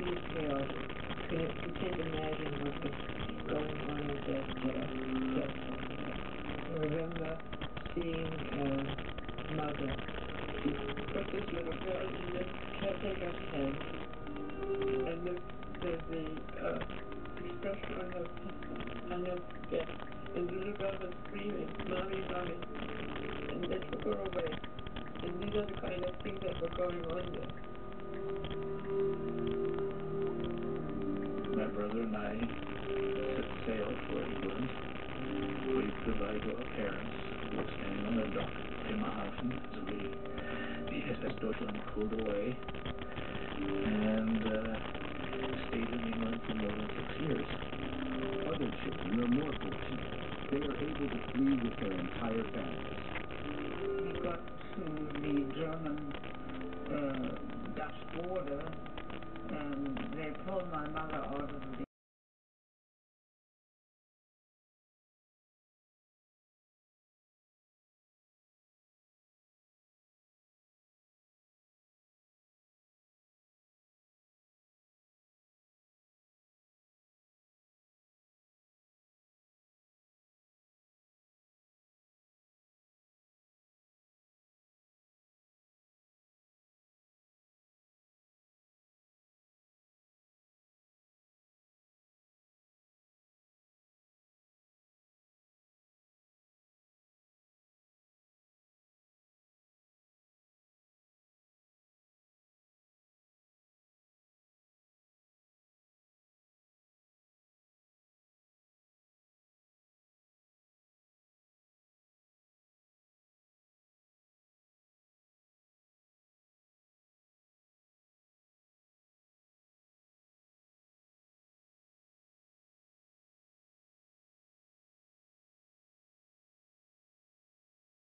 pretty chaotic. You can't imagine what was going on at that point. I remember seeing mother. She put this little girl in the caretaker's hand, and the expression on her face, and the little girl was screaming, "Mommy, Mommy," and they took her away. And these are the kind of things that were going on there. My brother and I set sail for England. Waved goodbye to our parents who were standing on the dock at Bremerhaven as the SS Deutschland pulled away, and stayed in England for more than 6 years. Other children are more fortunate. They are able to flee with their entire families. We got to the German Dutch border, and they pulled my mother out of the